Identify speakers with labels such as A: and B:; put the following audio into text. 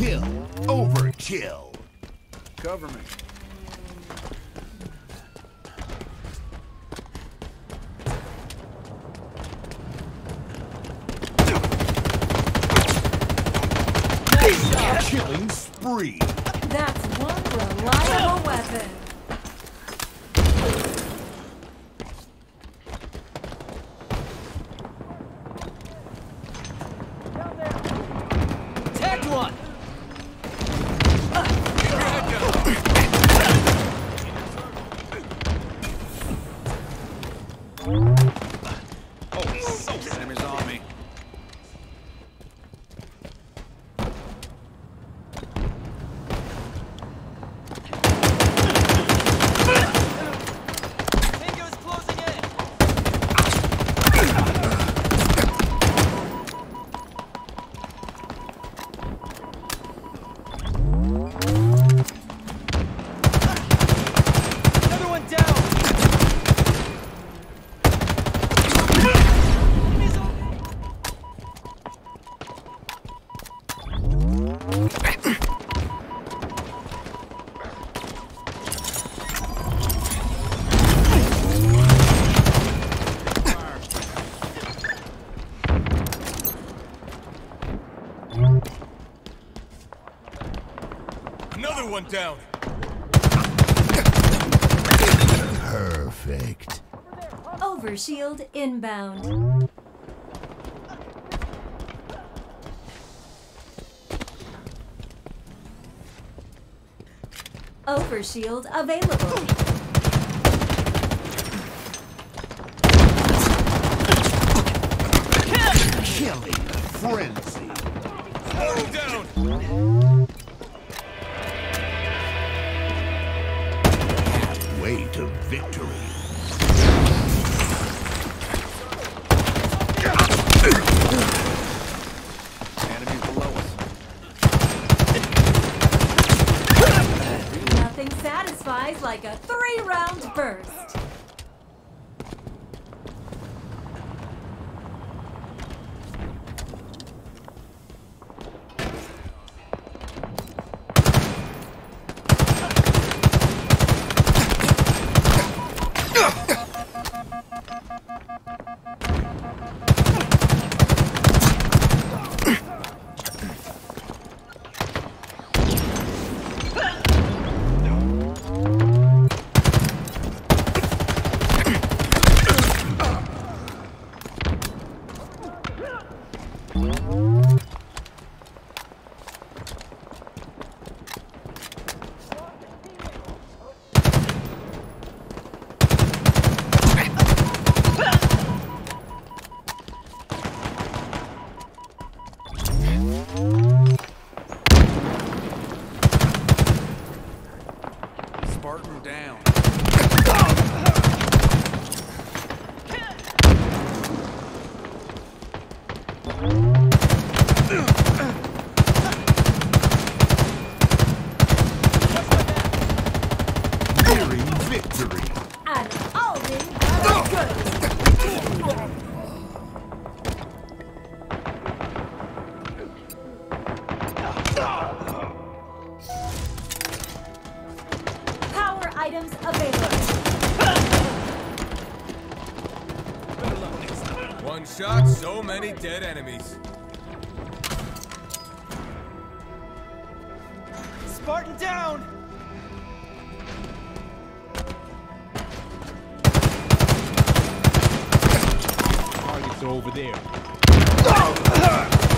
A: Kill. Overkill.
B: Cover me.
A: Killing spree.
C: That's one reliable weapon.
D: Tagged one!
B: Oh, so enemies on me.
D: Tango's closing in! Another one down! Enemies on me!
B: Another one down.
A: Perfect.
C: Overshield inbound. Overshield available.
A: Killing frenzy.
B: Down.
A: Halfway to victory.
B: Enemies below us.
C: Nothing satisfies like a 3-round burst.
B: Spartan down.
A: Nearing victory.
C: And Alden got it good. Power items available.
E: One shot, so many dead enemies.
D: Spartan down!
F: Targets are over there.